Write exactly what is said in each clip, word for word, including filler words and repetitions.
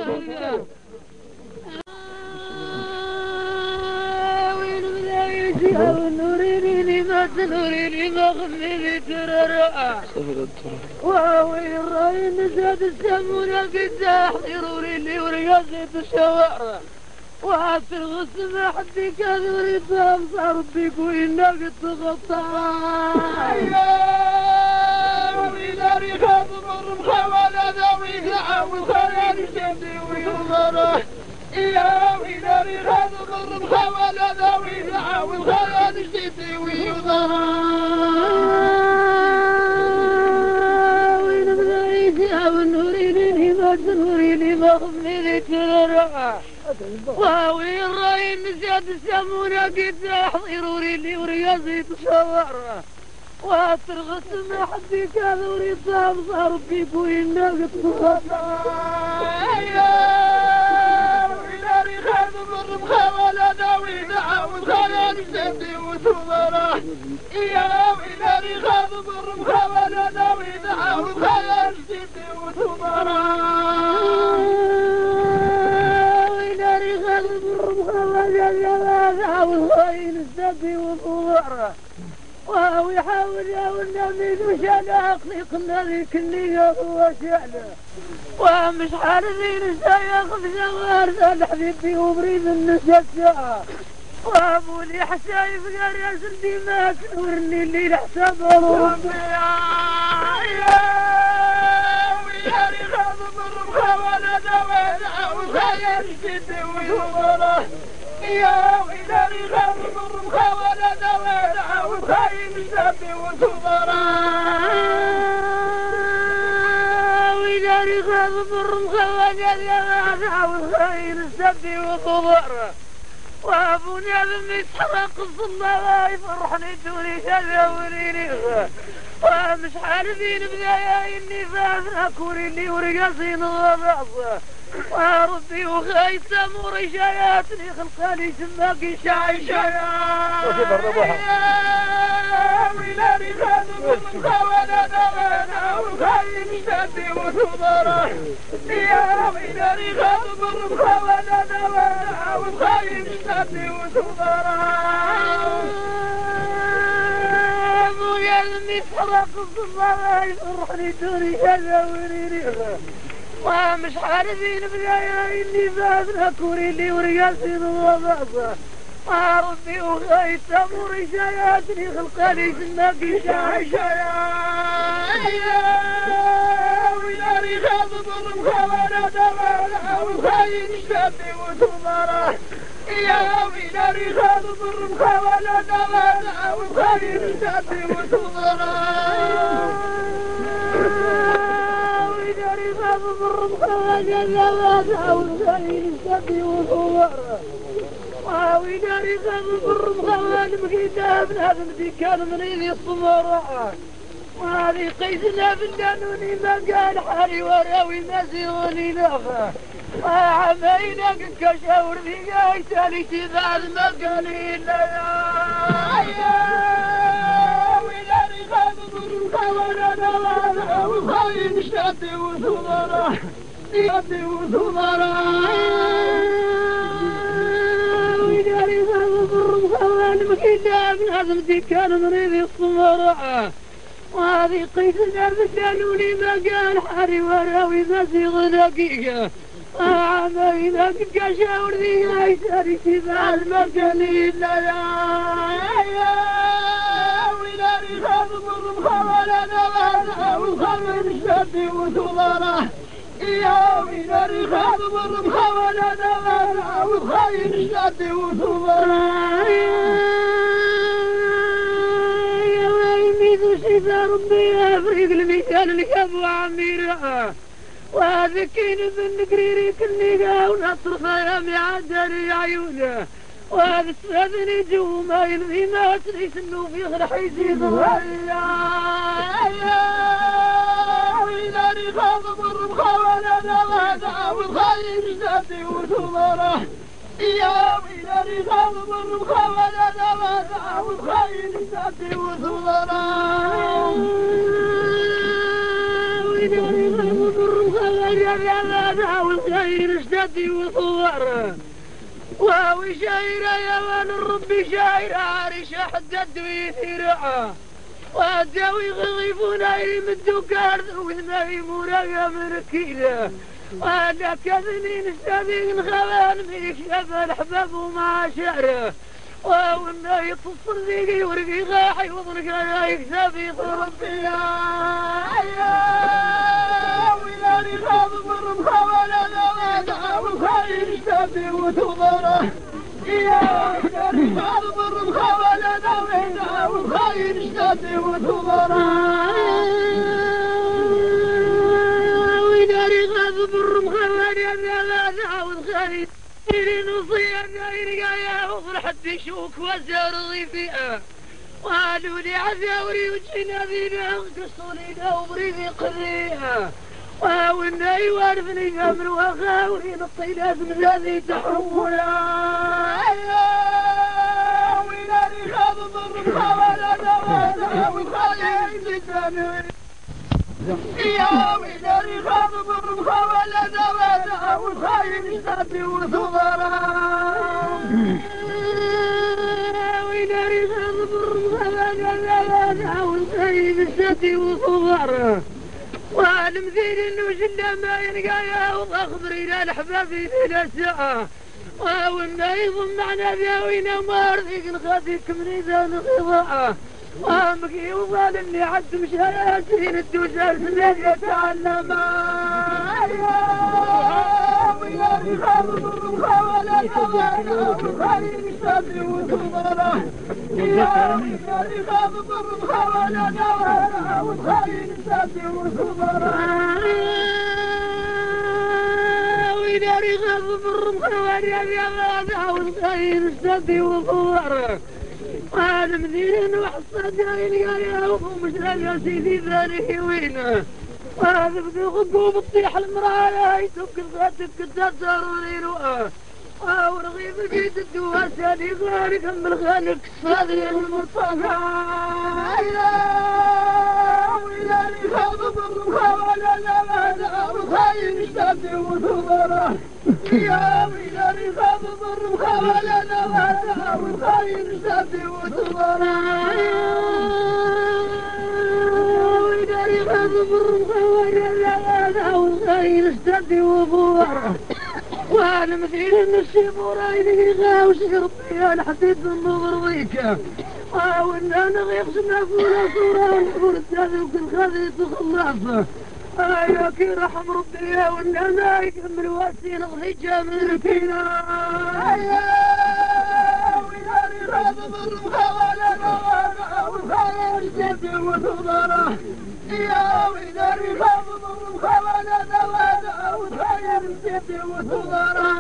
نوريني ما تنوريني ما خليني ترى وين راي نزاد السمونة قداح يروري لي ورقصي الشوارع وعافي الغصن ما حدي كان يريد صار ربيك وإنا قد تغطى وإذا ريخاف مرمخة ولا ذوي دعاوي خلاني شمدي ويضره يا ويلا ريخاف مرمخة ولا ذوي دعاوي خلاني شمدي ويضره وين بذايتها ونوريني ما تنوريني ما خميني ترى واوي الراي نزاد السمونة قد يحضروا لي ورياضي تصور واترغس ما حدي كان وريد صار صار فيك وإنا قد تخطى يا ويلا ريخاف مرمخة ولا داوي دعاوي خلاني شمدي وتضره يا ويلا ريخاف مرمخة ولا داوي دعاوي خلاني شمدي وتضره والخاين السبي والضوار وهو يحاول يا والنبي وشال عقلي قلنا ذيك النية هو شعله ومش حارثين الشيخ بجوار الحبيبي وبريد النساء وابو لي حسايف قال يا سندي ما تنورني اللي لحساب ربي يا ويا ريخاف مرمخة ولا دواء وخير شدي ويضره يا ويلا ريخاف مرمخة ولا دواء وخاين السبي وتضره ويلا ريخاف مرمخة ولا دواء وخاين السبي وتضره وابونا لما يتحرق الصلاة يفرحني توني شذا وريني ومش عارفين بدايا اني فاذنا كوري لي ورقصي نغضاص وربي وخاي ساموري شاياتني خلقالي سماكي شاي شايات ويلا ريخاف مرمخة ولا دواء وخاين السبي وتضره يا ويلا ريخاف مرمخة ولا دواء وخاين السبي وتضره ابويا لما يتحرق الصلاة يفرحني توني شذا وريني ومش عارفين بدايا اني فاذنا كوري لي ورقصي نغضاص ربي وخاي ساموري شاياتني خلقالي سماكي شاي شايات ويلا ريخاف مرمخة ولا دواء وخاين السبي وتضره يا ويلا ريخاف مرمخة ولا دواء وخاين السبي وتضره ويلا ريخاف مرمخة ولا دواء وخاين السبي وتضره ويلا ريخاف مرمخة والمكيدة بنادم ذي كان منيذي الصمراء وهذه قيسنا بالدانوني ما قال حالي وراوي ما زيغني نافه وعمينا قد كشاور ذي قايتالي تذاد ما قالي إلا يا ويلا ريخاف مرمخة ولا دواء وخاين الشدي وثمره شدي وثمره ويلا ريخاف مرمخة والمكيدة بنادم ذي كان منيذي الصمراء وهذه قيسنا بالدانوني ما قال حاري وراوي ما زيغ دقيقة عمينا قد كشاور ذي قايتالي تذاد ما قالي إلا يا ويلا ريخاف مرمخة ولا دواء وخاين السبي وتضره يا ويلا ريخاف مرمخة ولا دواء وخاين السبي وتضره يا ويلي ذو شفا ربي افريق المثال اللي ابو عميرة وذكين من قريري كنيقة ونطرفة يا معدل عيونه وهذا استاذني جو ما يلذي ما تليس انه في غرح يزيد يا ويلا ريخاف مرمخة ولا دواء وخاين السبي وتضره يا ويلا ريخاف مرمخة ولا دواء وخاين السبي وتضره ويلا ريخاف بالرخاء يا والخير اشتدي وصور واوي شايرة يا مان الرب شايرة عريشة حدد ويثيرها واداوي غيفونا يمدو كارث وما يمونا يا من كيلة وانا كذنين استاذين خوان ميكشف الحباب وما شعره وانا يتصل ذيقي ورقي غاحي وضنك يا يكسبي ربي يا ويلاني خاض مرم خوالنا وادعى والخير اشتبي وتضره يا ويلاني خاض مرم خوالنا وادعى والخير اشتبي وتضره ويلاني خاض مرم خوالنا وادعى والخير نصيرنا يرقايا وفرحت بشوك وزار ضيفئة وقالوا لي عذاوري وجينا بينا قصوا لينا وبريدي قضيها وقالوا يوارفني من وخاوري نطي لازم ذاتي تحرمونا ويناني خاض ضر خوالنا وانا وخايا جدا يا ويلاني خاض ضر خوالنا وانا وخايا اشتبي وثمرا ويلاني خاض ضر خوالنا وانا وخايا اشتبي وثمرا والمثيل انه جلا ما يلقايا واخبري لا الحبابي في الاساء وانا يضم معنا ذاوينا ما رضيك نخافيك من اذا نغضاء وامكي وظالمني عد مشاياتين الدوسر سنين يتعلم ويلاني خاض خوالنا وخايا اشتبي وثمرا يا ويلاني خاض خوالنا وخايا اشتبي وثمرا ويلاني خاض خوالنا وخايا اشتبي وثمرا وانا مديرين وحصاد جايين يا ومش لاقي سيدي ذاني وينه وهذا بدو خطوب تطيح المرايا يدق الغاتب كتاب صاروني رؤى ورغيب جيد الدواساني غارق من الخالق صادي المصطفى ويلاني خاض ضر خوالنا وانا وخاين اشتبي وثمرا يا ويلاني خاض ضر خوالنا وانا وخاين اشتبي وثمرا ويلاني خاض ضر خوالنا وانا وخاين اشتبي وثمرا وانا مثيل النسيب ورايني غاوش ربي الحديد النظر ضيكه وانا نغيق سنافونا صورة ونقول الثاني وكل خذي تخلصه يا كي رحم ربي وانا ما يكمل واسين ضيكه من الكينا ويلاني راض ضر خوالنا وانا وخايا اشتبي وثمرا يا ويلاني راض ضر خوالنا وانا وخايا اشتبي وثمرا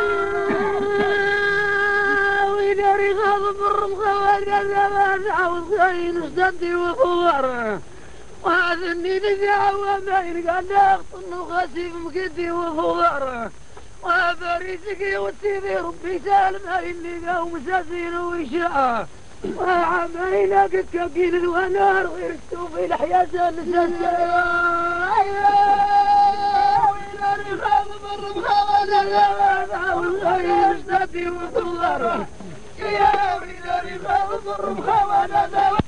ويلاني خاض ضر خوالنا وانا وخايا اشتبي وثمرا وأذني لذا وما يلقى ناقص وخسيف مكدي وثمرا وبريسك وسيدي ربي سالم اللي قاو مساسين ويشاء وعماينا قد كاكين الونار ويرستو في الحياة نساسا ويلاني خاض ضر خوالنا والخير اشتبي وثمرا يا ويلاني خاض ضر خوالنا